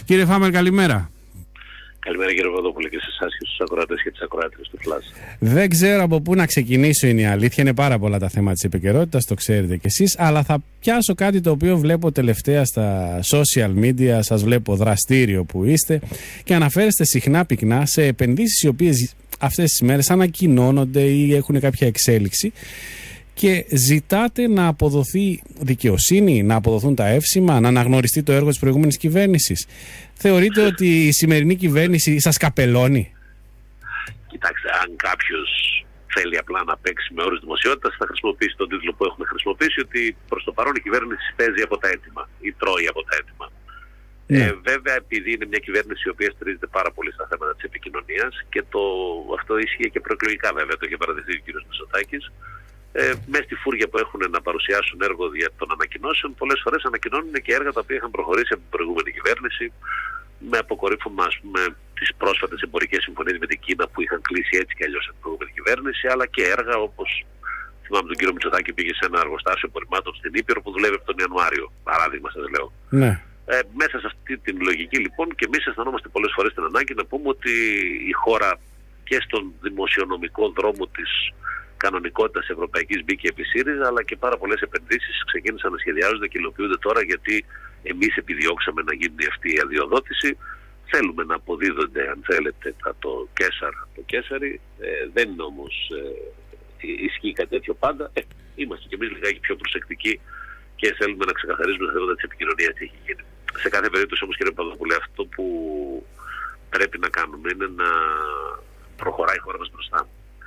Κύριε Φάμερ, καλημέρα. Καλημέρα κύριε Παπαδόπουλε και σε εσάς και στους ακροατές και τις ακροάτριες του Flash. Δεν ξέρω από πού να ξεκινήσω, είναι η αλήθεια. Είναι πάρα πολλά τα θέματα της επικαιρότητας, το ξέρετε κι εσείς. Αλλά θα πιάσω κάτι το οποίο βλέπω τελευταία στα social media. Σας βλέπω δραστήριο που είστε και αναφέρεστε συχνά πυκνά σε επενδύσεις οι οποίες αυτές τις μέρες ανακοινώνονται ή έχουν κάποια εξέλιξη. Και ζητάτε να αποδοθεί δικαιοσύνη, να αποδοθούν τα εύσημα, να αναγνωριστεί το έργο της προηγούμενης κυβέρνησης. Θεωρείτε ότι η σημερινή κυβέρνηση σας καπελώνει? Κοιτάξτε, αν κάποιος θέλει απλά να παίξει με όρους δημοσιότητας, θα χρησιμοποιήσει τον τίτλο που έχουμε χρησιμοποιήσει, ότι προς το παρόν η κυβέρνηση παίζει από τα έτοιμα ή τρώει από τα έτοιμα. Βέβαια, επειδή είναι μια κυβέρνηση η οποία στηρίζεται πάρα πολύ στα θέματα της επικοινωνίας και αυτό ίσχυε και προεκλογικά, βέβαια, το είχε παραδεχθεί ο κ. Μητσοτάκης. Μέσα στη φούρια που έχουν να παρουσιάσουν έργο για των ανακοινώσεων, πολλές φορές ανακοινώνουν και έργα τα οποία είχαν προχωρήσει από την προηγούμενη κυβέρνηση, με αποκορύφωμα, ας πούμε, τις πρόσφατες εμπορικές συμφωνίες με την Κίνα που είχαν κλείσει έτσι κι αλλιώς από την προηγούμενη κυβέρνηση, αλλά και έργα όπως θυμάμαι τον κύριο Μητσοτάκη πήγε σε ένα εργοστάσιο απορριμμάτων στην Ήπειρο που δουλεύει από τον Ιανουάριο. Παράδειγμα, σας λέω. Ναι. Μέσα σε αυτή την λογική, λοιπόν, και εμείς αισθανόμαστε πολλές φορές την ανάγκη να πούμε ότι η χώρα και στον δημοσιονομικό δρόμο της κανονικότητας ευρωπαϊκής μπήκε επί ΣΥΡΙΖΑ, αλλά και πάρα πολλές επενδύσεις ξεκίνησαν να σχεδιάζονται και υλοποιούνται τώρα, γιατί εμείς επιδιώξαμε να γίνει αυτή η αδειοδότηση. Θέλουμε να αποδίδονται, αν θέλετε, το Κέσαρι. Δεν είναι όμως ισχύει κάτι τέτοιο πάντα. Είμαστε κι εμείς λιγάκι πιο προσεκτικοί και θέλουμε να ξεκαθαρίζουμε τα θέματα της επικοινωνίας τι έχει γίνει. Σε κάθε περίπτωση όμως, κύριε Παπαδόπουλε, αυτό που πρέπει να κάνουμε είναι να προχωράει η χώρα μας μπροστά.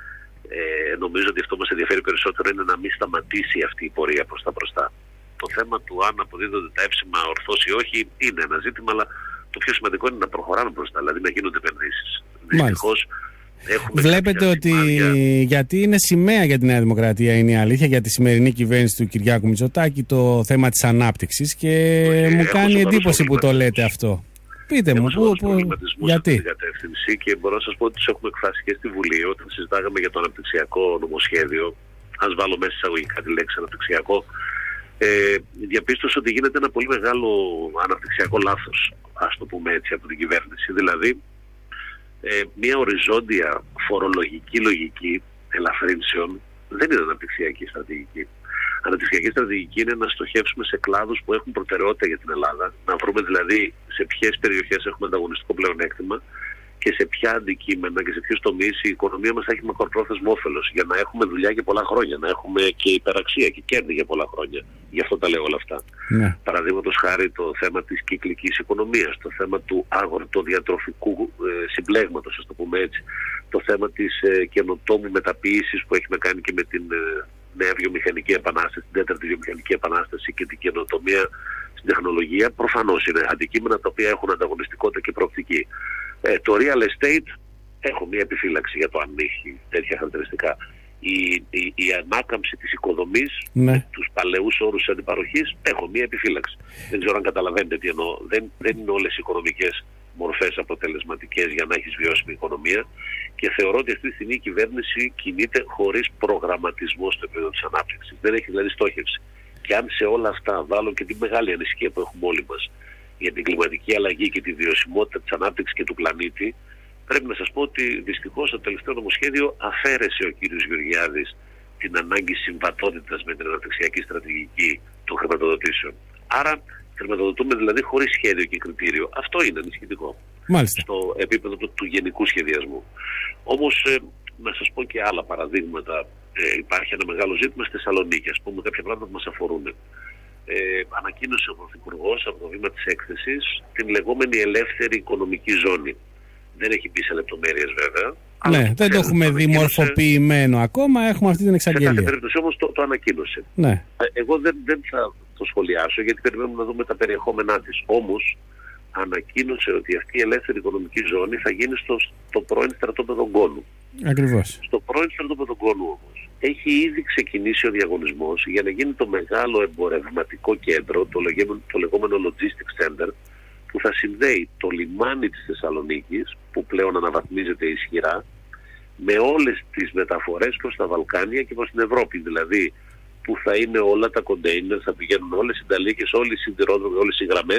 Νομίζω ότι αυτό μας ενδιαφέρει περισσότερο είναι να μην σταματήσει αυτή η πορεία προς τα μπροστά. Το θέμα του αν αποδίδονται τα εύσημα ορθώς ή όχι είναι ένα ζήτημα, αλλά το πιο σημαντικό είναι να προχωράμε μπροστά, δηλαδή να γίνονται επενδύσεις. Δυστυχώς βλέπετε ότι γιατί είναι σημαία για τη Νέα Δημοκρατία, είναι η αλήθεια, για τη σημερινή κυβέρνηση του Κυριάκου Μητσοτάκη, το θέμα της ανάπτυξης, και μου κάνει εντύπωση που το λέτε αυτό. Πείτε μου, γιατί? Στην κατεύθυνση, και μπορώ να σας πω ότι τους έχουμε εκφράσει και στη Βουλή όταν συζητάγαμε για το αναπτυξιακό νομοσχέδιο. Ας βάλω μέσα εισαγωγικά τη λέξη αναπτυξιακό. Διαπίστωσα ότι γίνεται ένα πολύ μεγάλο αναπτυξιακό λάθος, ας το πούμε έτσι, από την κυβέρνηση. Δηλαδή, μια οριζόντια φορολογική λογική ελαφρύνσεων δεν είναι αναπτυξιακή στρατηγική. Αναπτυξιακή στρατηγική είναι να στοχεύσουμε σε κλάδους που έχουν προτεραιότητα για την Ελλάδα, να βρούμε δηλαδή σε ποιες περιοχές έχουμε ανταγωνιστικό πλεονέκτημα και σε ποια αντικείμενα και σε ποιους τομείς η οικονομία μας θα έχει μακροπρόθεσμο όφελος, για να έχουμε δουλειά για πολλά χρόνια, να έχουμε και υπεραξία και κέρδη για πολλά χρόνια. Γι' αυτό τα λέω όλα αυτά. Ναι. Παραδείγματος χάρη το θέμα της κυκλικής οικονομίας, το θέμα του αγροτοδιατροφικού συμπλέγματος, ας το πούμε έτσι, το θέμα της καινοτόμου μεταποίησης που έχει να κάνει και με την νέα βιομηχανική επανάσταση, την τέταρτη βιομηχανική επανάσταση και την καινοτομία στην τεχνολογία. Προφανώς είναι αντικείμενα τα οποία έχουν ανταγωνιστικότητα και προοπτική. Το real estate έχω μια επιφύλαξη για το αν έχει τέτοια χαρακτηριστικά. Η ανάκαμψη της οικοδομής, ναι, με τους παλαιούς όρους της αντιπαροχής, έχω μια επιφύλαξη. Δεν ξέρω αν καταλαβαίνετε τι εννοώ. Δεν είναι όλες οι οικονομικές μορφές αποτελεσματικές για να έχεις βιώσιμη οικονομία, και θεωρώ ότι αυτή τη στιγμή η κυβέρνηση κινείται χωρίς προγραμματισμό στο επίπεδο της ανάπτυξης. Δεν έχει δηλαδή στόχευση. Και αν σε όλα αυτά βάλω και τη μεγάλη ανησυχία που έχουμε όλοι μας για την κλιματική αλλαγή και τη βιωσιμότητα της ανάπτυξης και του πλανήτη, πρέπει να σας πω ότι δυστυχώς το τελευταίο νομοσχέδιο αφαίρεσε ο κύριος Γεωργιάδης την ανάγκη συμβατότητας με την αναπτυξιακή στρατηγική των χρηματοδοτήσεων. Άρα χρηματοδοτούμε δηλαδή χωρίς σχέδιο και κριτήριο. Αυτό είναι ανησυχητικό. Μάλιστα. Στο επίπεδο του γενικού σχεδιασμού. Όμως, να σας πω και άλλα παραδείγματα. Υπάρχει ένα μεγάλο ζήτημα στη Θεσσαλονίκη, ας πούμε, κάποια πράγματα που μας αφορούν. Ανακοίνωσε ο Πρωθυπουργός από το βήμα της έκθεσης την λεγόμενη ελεύθερη οικονομική ζώνη. Δεν έχει μπει σε λεπτομέρειες βέβαια. Ναι, δεν το έχουμε δει μορφοποιημένο ακόμα, έχουμε αυτή την εξαγγελία. Σε κάθε περίπτωση όμως το ανακοίνωσε. Ναι. Εγώ δεν θα το σχολιάσω, γιατί περιμένουμε να δούμε τα περιεχόμενά της. Όμως ανακοίνωσε ότι αυτή η ελεύθερη οικονομική ζώνη θα γίνει στο πρώην στρατόπεδο Γκόνου. Ακριβώς. Στο πρώην στρατόπεδο Γκόνου όμως έχει ήδη ξεκινήσει ο διαγωνισμός για να γίνει το μεγάλο εμπορευματικό κέντρο, το λεγόμενο Logistics Center, που θα συνδέει το λιμάνι της Θεσσαλονίκης, που πλέον αναβαθμίζεται ισχυρά, με όλες τις μεταφορές προς τα Βαλκάνια και προς την Ευρώπη. Δηλαδή, που θα είναι όλα τα κοντέινερ, θα πηγαίνουν όλες οι νταλίκες, όλοι οι σιδηρόδρομοι, όλες οι γραμμές,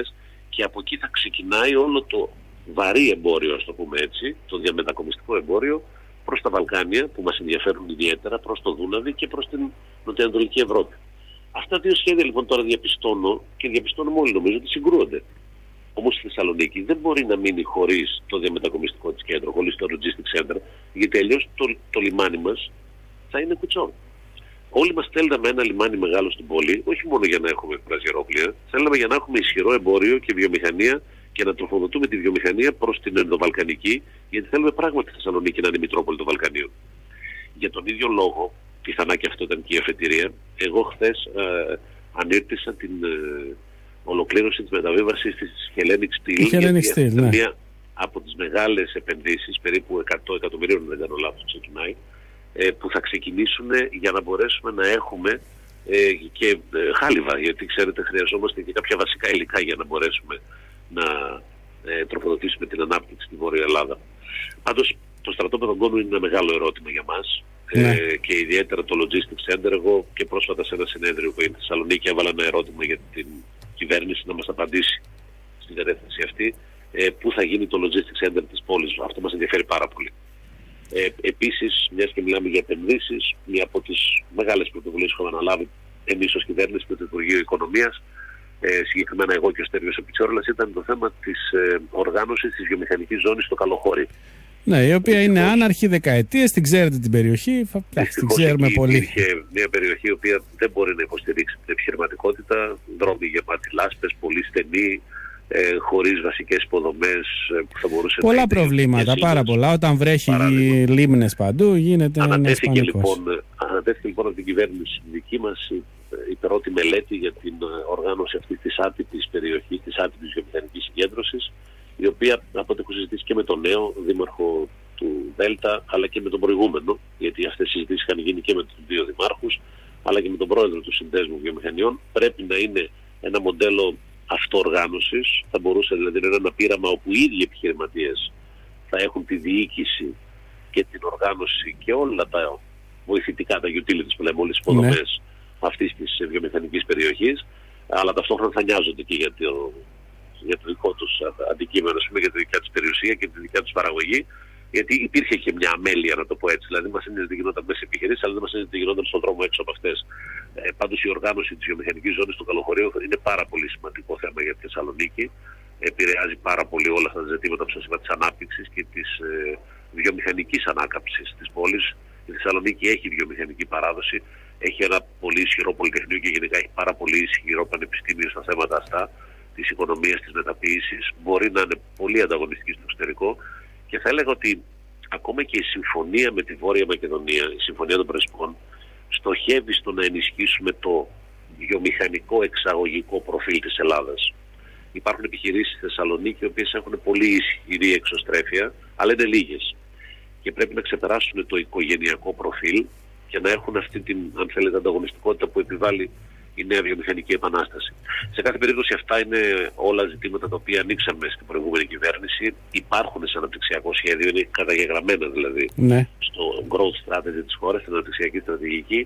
και από εκεί θα ξεκινάει όλο το βαρύ εμπόριο, ας το πούμε έτσι, το διαμετακομιστικό εμπόριο προς τα Βαλκάνια που μας ενδιαφέρουν ιδιαίτερα, προς το Δούναβι και προς την Νοτιοανατολική Ευρώπη. Αυτά τα δύο σχέδια λοιπόν τώρα διαπιστώνω και διαπιστώνουμε όλοι νομίζω ότι συγκρούονται. Όμως στη Θεσσαλονίκη δεν μπορεί να μείνει χωρίς το διαμετακομιστικό της κέντρο, χωρίς το logistics center, γιατί αλλιώς το λιμάνι μας θα είναι κουτσό. Όλοι μας θέλαμε ένα λιμάνι μεγάλο στην πόλη, όχι μόνο για να έχουμε κρουαζιερόπλοια, θέλαμε για να έχουμε ισχυρό εμπόριο και βιομηχανία και να τροφοδοτούμε τη βιομηχανία προς την Ενδοβαλκανική, γιατί θέλουμε πράγματι τη Θεσσαλονίκη να είναι η Μητρόπολη των Βαλκανίων. Για τον ίδιο λόγο, πιθανά και αυτό ήταν και η αφετηρία, εγώ χθες ανήρτησα την ολοκλήρωση της μεταβίβασης της Hellenic Steel, γιατί είναι μία από τις μεγάλες επενδύσεις, περίπου 100 εκατομμυρίων, δεν κάνω λάθος, ξεκινάει, που θα ξεκινήσουν για να μπορέσουμε να έχουμε και χάλιβα, γιατί ξέρετε χρειαζόμαστε και κάποια βασικά υλικά για να μπορέσουμε να τροφοδοτήσουμε την ανάπτυξη στη Βόρεια Ελλάδα. Πάντως το στρατόπεδο Γκόνου είναι ένα μεγάλο ερώτημα για μας, και ιδιαίτερα το Logistics Center. Εγώ και πρόσφατα σε ένα συνέδριο που είναι στη Θεσσαλονίκη έβαλα ένα ερώτημα για την κυβέρνηση να μας απαντήσει στην κατεύθυνση αυτή, πού θα γίνει το Logistics Center της πόλης. Αυτό μας ενδιαφέρει πάρα πολύ. Επίσης, μιας και μιλάμε για επενδύσεις, μία από τις μεγάλες πρωτοβουλίες που έχουμε αναλάβει εμείς ως κυβέρνηση με το Υπουργείο Οικονομίας, συγκεκριμένα εγώ και ο Στέργιος Πιτσόρλας, ήταν το θέμα της οργάνωσης της βιομηχανικής ζώνης στο Καλοχώρι. Ναι, η οποία είναι άναρχη δεκαετίες, την ξέρετε την περιοχή, την ξέρουμε πολύ. Υπήρχε μια περιοχή η οποία δεν μπορεί να υποστηρίξει την επιχειρηματικότητα, δρόμοι γεμάτοι λάσπες, πολύ στενοί, χωρίς βασικές υποδομές που θα μπορούσε πολλά να είναι. Πολλά προβλήματα, πάρα πολλά. Όταν βρέχει λίμνες παντού γίνεται ένας πανικός. Ανατέθηκε λοιπόν από την κυβέρνηση δική μας η πρώτη μελέτη για την οργάνωση αυτής της άτυπης περιοχής, της άτυπης βιομηχανικής συγκέντρωσης, η οποία από ό,τι έχω συζητήσει και με τον νέο δήμαρχο του Δέλτα, αλλά και με τον προηγούμενο, γιατί αυτές οι συζητήσεις είχαν γίνει και με τους δύο δημάρχους, αλλά και με τον πρόεδρο του Συνδέσμου Βιομηχανιών, πρέπει να είναι ένα μοντέλο αυτοοργάνωσης. Θα μπορούσε δηλαδή να είναι ένα πείραμα όπου οι ίδιοι επιχειρηματίες θα έχουν τη διοίκηση και την οργάνωση και όλα τα βοηθητικά, τα utilities που λέμε, όλες τις υποδομές αυτής της βιομηχανικής περιοχής, αλλά ταυτόχρονα θα νοιάζονται και για το δικό τους αντικείμενο, για τη δικιά τους περιουσία και τη δικιά τους παραγωγή, γιατί υπήρχε και μια αμέλεια, να το πω έτσι. Δηλαδή, μας είναι τι γινόταν μέσα σε επιχειρήσεις, αλλά δεν μας είναι τι γινόταν στον δρόμο έξω από αυτές. Πάντως, η οργάνωση της βιομηχανικής ζώνης του Καλοχωρίου είναι πάρα πολύ σημαντικό θέμα για τη Θεσσαλονίκη. Επηρεάζει πάρα πολύ όλα αυτά τα ζητήματα που σας είπα, της ανάπτυξης και της βιομηχανικής ανάκαμψης της πόλης. Η Θεσσαλονίκη έχει βιομηχανική παράδοση, έχει ένα πολύ ισχυρό πολυτεχνείο και γενικά έχει πάρα πολύ ισχυρό πανεπιστήμιο στα θέματα αυτά της οικονομίας, της μεταποίησης. Μπορεί να είναι πολύ ανταγωνιστική στο εξωτερικό. Και θα έλεγα ότι ακόμα και η συμφωνία με τη Βόρεια Μακεδονία, η συμφωνία των Πρεσπών, στοχεύει στο να ενισχύσουμε το βιομηχανικό εξαγωγικό προφίλ της Ελλάδας. Υπάρχουν επιχειρήσεις στη Θεσσαλονίκη, οι οποίες έχουν πολύ ισχυρή εξωστρέφεια, αλλά είναι λίγες. Και πρέπει να ξεπεράσουν το οικογενειακό προφίλ και να έχουν αυτή την, αν θέλετε, ανταγωνιστικότητα που επιβάλλει η νέα βιομηχανική επανάσταση. Σε κάθε περίπτωση αυτά είναι όλα ζητήματα τα οποία ανοίξαμε στην προηγούμενη κυβέρνηση. Υπάρχουν σε αναπτυξιακό σχέδιο, είναι καταγεγραμμένα δηλαδή στο growth strategy της χώρας, στην αναπτυξιακή στρατηγική.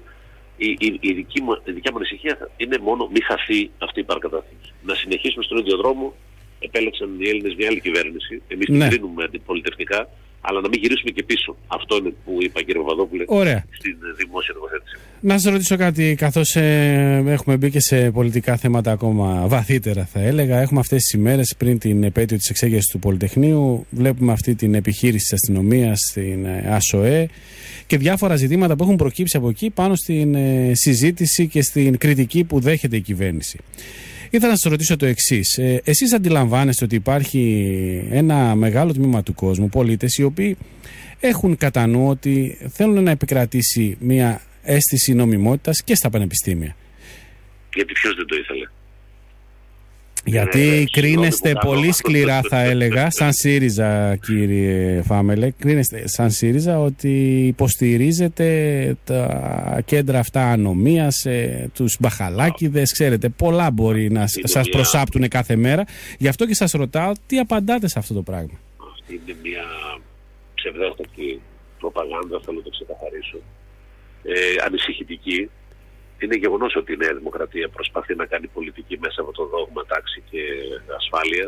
Η δικιά μου ανησυχία είναι μόνο μη χαθεί αυτή η παρακαταθήκη. Να συνεχίσουμε στον ίδιο δρόμο. Επέλεξαν οι Έλληνες μια άλλη κυβέρνηση. Εμείς την κρίνουμε αντιπολιτευτικά, αλλά να μην γυρίσουμε και πίσω. Αυτό είναι που είπα, κύριε Παπαδόπουλε, στην δημόσια τοποθέτηση. Να σας ρωτήσω κάτι, καθώς έχουμε μπει και σε πολιτικά θέματα ακόμα βαθύτερα, θα έλεγα. Έχουμε αυτές τις ημέρες πριν την επέτειο της εξέγερσης του Πολυτεχνείου, βλέπουμε αυτή την επιχείρηση της αστυνομίας στην ΑΣΟΕ και διάφορα ζητήματα που έχουν προκύψει από εκεί πάνω στην συζήτηση και στην κριτική που δέχεται η κυβέρνηση. Ήθελα να σας ρωτήσω το εξής. Εσείς αντιλαμβάνεστε ότι υπάρχει ένα μεγάλο τμήμα του κόσμου, πολίτες, οι οποίοι έχουν κατά νου ότι θέλουν να επικρατήσει μια αίσθηση νομιμότητας και στα πανεπιστήμια? Γιατί ποιος δεν το ήθελε? Γιατί κρίνεστε πολύ σκληρά, θα έλεγα, σαν ΣΥΡΙΖΑ, κύριε Φάμελε, κρίνεστε σαν ΣΥΡΙΖΑ ότι υποστηρίζετε τα κέντρα αυτά ανομίας, τους μπαχαλάκηδες, ξέρετε, πολλά μπορεί να σας προσάπτουν κάθε μέρα. Γι' αυτό και σας ρωτάω, τι απαντάτε σε αυτό το πράγμα? Αυτή είναι μια ψευδέστατη προπαγάνδα, θέλω να το ξεκαθαρίσω. Ανησυχητική. είναι γεγονός ότι η Νέα Δημοκρατία προσπαθεί να κάνει πολιτική μέσα από το δόγμα, τάξη και ασφάλεια.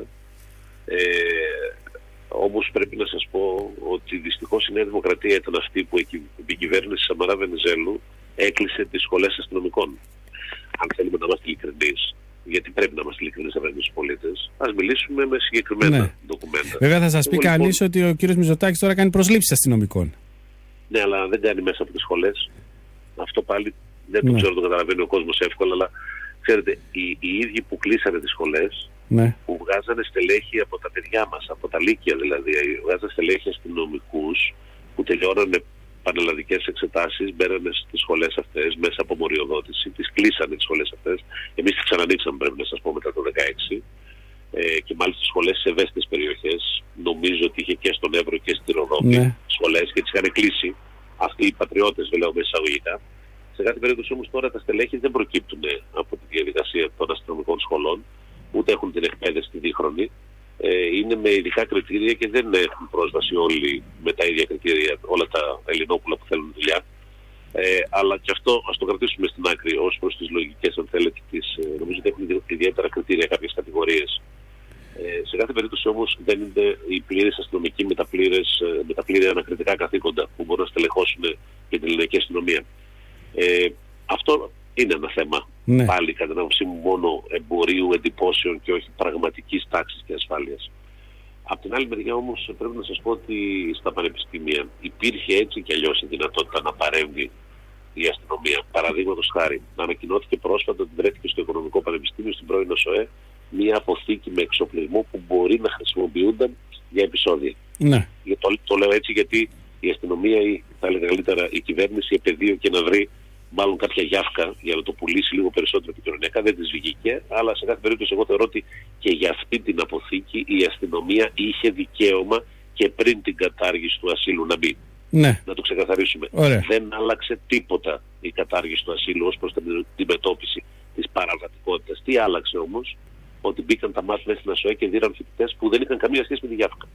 Όμως πρέπει να σας πω ότι δυστυχώς η Νέα Δημοκρατία ήταν αυτή που η κυβέρνηση Σαμαρά Βενιζέλου έκλεισε τις σχολές αστυνομικών. Αν θέλουμε να είμαστε ειλικρινείς, γιατί πρέπει να είμαστε ειλικρινείς απέναντι στους πολίτες, ας μιλήσουμε με συγκεκριμένα ντοκουμέντα. Βέβαια θα σας πει κανείς ότι ο κύριος Μητσοτάκης τώρα κάνει προσλήψεις αστυνομικών. Ναι, αλλά δεν κάνει μέσα από τις σχολές. Αυτό πάλι δεν το ξέρω, το καταλαβαίνει ο κόσμος εύκολα, αλλά ξέρετε, οι ίδιοι που κλείσανε τις σχολές, που βγάζανε στελέχη από τα παιδιά μας, από τα λύκεια δηλαδή, βγάζανε στελέχη αστυνομικούς που τελειώνανε πανελλαδικές εξετάσεις, μπαίνανε στις σχολές αυτές μέσα από μοριοδότηση, τις κλείσανε τις σχολές αυτές. Εμείς τις ξανανοίξαμε, πρέπει να σας πω, μετά το 2016. Και μάλιστα σχολές σε ευαίσθητες περιοχές. Νομίζω ότι είχε και στον Εύρο και στη Ροδόπη σχολές και τις είχαν κλείσει. Αυτοί οι πατριώτες, λέω με εισαγωγικά. Σε κάθε περίπτωση όμως τώρα τα στελέχη δεν προκύπτουν από τη διαδικασία των αστυνομικών σχολών, ούτε έχουν την εκπαίδευση τη δίχρονη. Είναι με ειδικά κριτήρια και δεν έχουν πρόσβαση όλοι με τα ίδια κριτήρια, όλα τα Ελληνόπουλα που θέλουν δουλειά. Αλλά και αυτό ας το κρατήσουμε στην άκρη ως προς τις λογικές, αν θέλετε, νομίζω ότι έχουν ιδιαίτερα κριτήρια κάποιες κατηγορίες. Σε κάθε περίπτωση όμως δεν είναι οι πλήρες αστυνομικοί με τα πλήρη ανακριτικά καθήκοντα που μπορούν να στελεχώσουν και την ελληνική αστυνομία. Αυτό είναι ένα θέμα πάλι κατά την άποψή μου μόνο εμπορίου εντυπώσεων και όχι πραγματικής τάξης και ασφάλειας. Απ' την άλλη μεριά όμως πρέπει να σας πω ότι στα πανεπιστήμια υπήρχε έτσι και αλλιώς η δυνατότητα να παρέμβει η αστυνομία. Παραδείγματος χάρη, ανακοινώθηκε πρόσφατα ότι βρέθηκε στο Οικονομικό Πανεπιστήμιο στην πρώην ΟΣΟΕ μια αποθήκη με εξοπλισμό που μπορεί να χρησιμοποιούνταν για επεισόδια. Ναι. Το λέω έτσι γιατί η αστυνομία ή θα έλεγα καλύτερα η κυβέρνηση επεδίωκε να βρει μάλλον κάποια γιάφκα για να το πουλήσει λίγο περισσότερο επικοινωνιακά, δεν της βγήκε, αλλά σε κάθε περίπτωση εγώ θεωρώ ότι και για αυτή την αποθήκη η αστυνομία είχε δικαίωμα και πριν την κατάργηση του ασύλου να μπει. Ναι. Να το ξεκαθαρίσουμε. Ωραία. Δεν άλλαξε τίποτα η κατάργηση του ασύλου ως προς την αντιμετώπιση της παραβατικότητας. Τι άλλαξε όμως? Ότι μπήκαν τα μάτια μέσα στην ΑΣΟΕ και δίραν φοιτητές που δεν είχαν καμία σχέση με τη γιάφκα.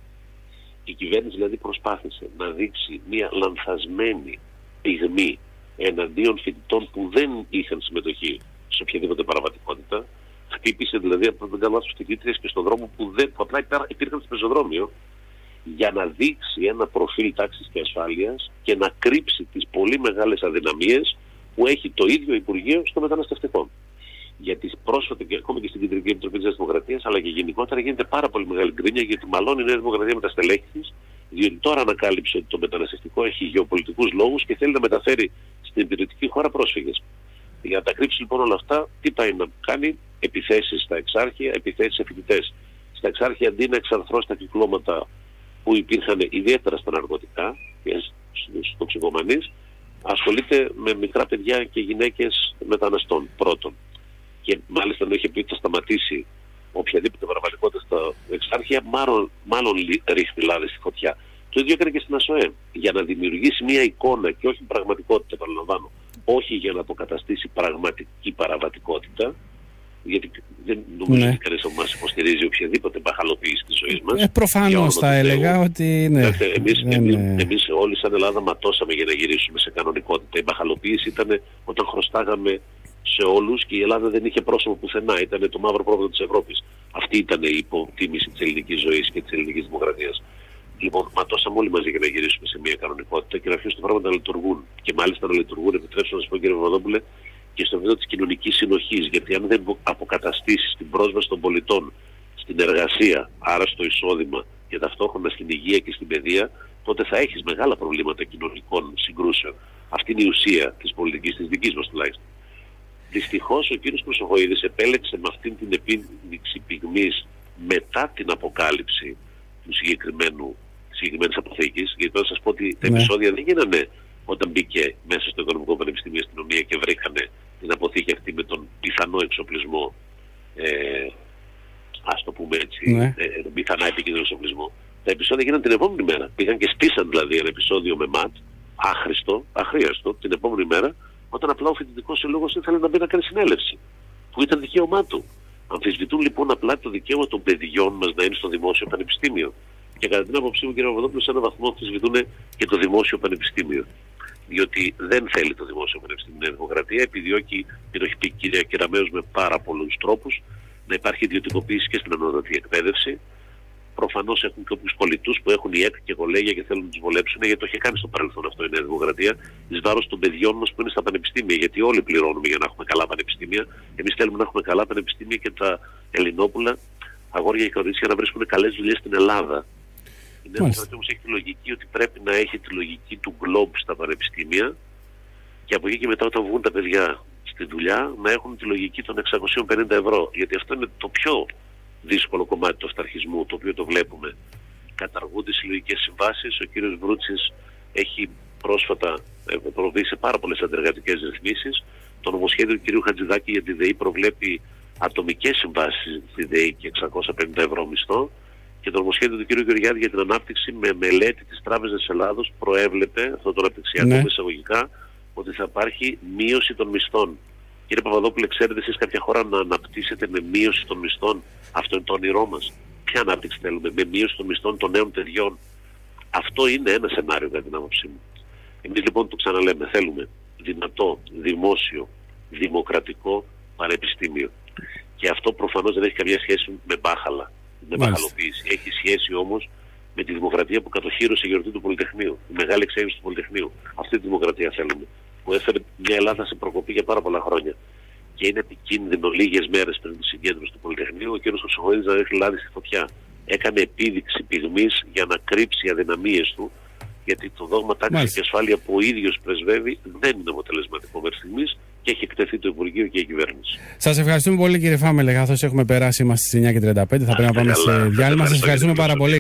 Η κυβέρνηση δηλαδή προσπάθησε να δείξει μια λανθασμένη πυγμή εναντίον φοιτητών που δεν είχαν συμμετοχή σε οποιαδήποτε παραβατικότητα. Χτύπησε δηλαδή από τον καλά τους φοιτήτριες και στον δρόμο που απλά υπήρχαν στο πεζοδρόμιο, για να δείξει ένα προφίλ τάξης και ασφάλειας και να κρύψει τις πολύ μεγάλες αδυναμίες που έχει το ίδιο Υπουργείο στο μεταναστευτικό. Γιατί πρόσφατα και ακόμη και στην Κεντρική Επιτροπή της Δημοκρατίας, αλλά και γενικότερα γίνεται πάρα πολύ μεγάλη γκρίνια, γιατί μαλώνει η Νέα Δημοκρατία με τα στελέχη της, διότι τώρα ανακάλυψε ότι το μεταναστευτικό έχει γεωπολιτικούς λόγους και θέλει να μεταφέρει στην υπηρετική χώρα πρόσφυγες. Για να τα κρύψει λοιπόν όλα αυτά, τι πάει να κάνει? Επιθέσεις στα εξάρχεια, επιθέσεις σε φοιτητές. Στα εξάρχεια, αντί να εξαρθρώσει τα κυκλώματα που υπήρχαν ιδιαίτερα στα ναρκωτικά και στους τοξικομανείς, ασχολείται με μικρά παιδιά και γυναίκες μεταναστών πρώτον. Και μάλιστα ενώ είχε πει ότι θα σταματήσει οποιαδήποτε παραβατικότητα στα εξάρχεια, μάλλον ρίχνει λάδι στη φωτιά. Το ίδιο έκανε και στην ΑΣΟΕ, για να δημιουργήσει μια εικόνα και όχι πραγματικότητα, παραλαμβάνω, όχι για να αποκαταστήσει πραγματική παραβατικότητα, γιατί δεν νομίζω ότι κανείς από εμάς υποστηρίζει οποιαδήποτε μπαχαλοποίηση της ζωής μας. Προφανώς θα έλεγα ότι ναι. Εμείς όλοι σαν Ελλάδα ματώσαμε για να γυρίσουμε σε κανονικότητα. Η μπαχαλοποίηση ήταν όταν χρωστάγαμε σε όλους και η Ελλάδα δεν είχε πρόσωπο πουθενά. Ήταν το μαύρο πρόβλημα της Ευρώπης. Αυτή ήταν η υποτίμηση της ελληνικής ζωής και της ελληνικής δημοκρατίας. Λοιπόν, ματώσαμε όλοι μαζί για να γυρίσουμε σε μια κανονικότητα και να αρχίσουν τα πράγματα να λειτουργούν. Και μάλιστα να λειτουργούν, επιτρέψτε να σας πω κύριε Παπαδόπουλε, και στο επίπεδο της κοινωνικής συνοχής. Γιατί αν δεν αποκαταστήσεις την πρόσβαση των πολιτών στην εργασία, άρα στο εισόδημα και ταυτόχρονα στην υγεία και στην παιδεία, τότε θα έχεις μεγάλα προβλήματα κοινωνικών συγκρούσεων. Αυτή είναι η ουσία της πολιτικής της δικής μας τουλάχιστον. Δυστυχώς ο κ. Χρυσοχοΐδης επέλεξε με αυτήν την επίδειξη πυγμής μετά την αποκάλυψη του συγκεκριμένης αποθήκης, γιατί θα σας πω ότι τα επεισόδια δεν γίνανε όταν μπήκε μέσα στο Οικονομικό Πανεπιστήμιο η αστυνομία και βρήκανε την αποθήκη αυτή με τον πιθανό εξοπλισμό, ας το πούμε έτσι, πιθανά επικίνδυνο εξοπλισμό. Τα επεισόδια γίνανε την επόμενη μέρα. Πήγαν και στήσαν δηλαδή ένα επεισόδιο με ΜΑΤ, αχρίαστο, την επόμενη μέρα, όταν απλά ο φοιτητικός σύλλογος ήθελε να μπει να κάνει συνέλευση, που ήταν δικαίωμά του. Αμφισβητούν λοιπόν απλά το δικαίωμα των παιδιών μας να είναι στο δημόσιο πανεπιστήμιο. Και κατά την άποψή μου, κύριε Παπαδόπουλο, σε έναν βαθμό αμφισβητούν και το δημόσιο πανεπιστήμιο. διότι δεν θέλει το δημόσιο πανεπιστήμιο η Νέα Δημοκρατία, επιδιώκει, και το έχει πει η κυρία Κεραμέως με πάρα πολλούς τρόπους, να υπάρχει ιδιωτικοποίηση και στην ανώτατη εκπαίδευση. Προφανώς έχουν και όποιους πολιτούς που έχουν η ΕΚ και κολέγια και θέλουν να τους βολέψουν, γιατί το έχει κάνει στο παρελθόν αυτό η Νέα Δημοκρατία, εις βάρος των παιδιών μας που είναι στα πανεπιστήμια. Γιατί όλοι πληρώνουμε για να έχουμε καλά πανεπιστήμια. Εμείς θέλουμε να έχουμε καλά πανεπιστήμια και τα Ελληνόπουλα, αγόρια και κορίτσια, να βρίσκουν καλές δουλειές στην Ελλάδα. Η Νέα Δημοκρατία όμως έχει τη λογική ότι πρέπει να έχει τη λογική του Globe στα πανεπιστήμια και από εκεί και μετά, όταν βγουν τα παιδιά στη δουλειά, να έχουν τη λογική των 650 ευρώ. Γιατί αυτό είναι το πιο δύσκολο κομμάτι του αυταρχισμού, το οποίο το βλέπουμε. Καταργούνται συλλογικές συμβάσεις. Ο κύριος Βρούτσης έχει πρόσφατα προβεί σε πάρα πολλές αντεργατικές ρυθμίσεις. Το νομοσχέδιο του κυρίου Χατζηδάκη για τη ΔΕΗ προβλέπει ατομικές συμβάσεις στη ΔΕΗ και 650 ευρώ μισθό. Και το νομοσχέδιο του κύριου Γεωργιάδη για την ανάπτυξη, με μελέτη της Τράπεζας της Ελλάδος, προέβλεπε αυτό το αναπτυξιακό εισαγωγικά ότι θα υπάρχει μείωση των μισθών. Κύριε Παπαδόπουλε, ξέρετε εσείς κάποια χώρα να αναπτύσσετε με μείωση των μισθών? Αυτό είναι το όνειρό μας. Ποια ανάπτυξη θέλουμε? Με μείωση των μισθών των νέων παιδιών? Αυτό είναι ένα σενάριο κατά την άποψή μου. Εμείς λοιπόν το ξαναλέμε, θέλουμε δυνατό, δημόσιο, δημοκρατικό πανεπιστήμιο. Και αυτό προφανώς δεν έχει καμία σχέση με μπάχαλα, με μπαχαλοποίηση. Έχει σχέση όμως με τη δημοκρατία που κατοχύρωσε η γιορτή του Πολυτεχνείου, η μεγάλη εξέλιξη του Πολυτεχνείου. Αυτή τη δημοκρατία θέλουμε, που έφερε μια Ελλάδα σε προκοπή για πάρα πολλά χρόνια. Και είναι επικίνδυνο λίγες μέρες πριν τη συγκέντρωση του Πολυτεχνείου ο κ. Χρυσοχοίδης να ρίχνει λάδι στη φωτιά. Έκανε επίδειξη πυγμής για να κρύψει αδυναμίες του, γιατί το δόγμα τάξη και ασφάλεια που ο ίδιος πρεσβεύει δεν είναι αποτελεσματικό μέχρι στιγμής και έχει εκτεθεί το Υπουργείο και η κυβέρνηση. Σας ευχαριστούμε πολύ, κύριε Φάμελε. Καθώς έχουμε περάσει, είμαστε στις 9:35, θα πρέπει να πάμε σε διάλειμμα. Σας ευχαριστούμε πάρα πολύ.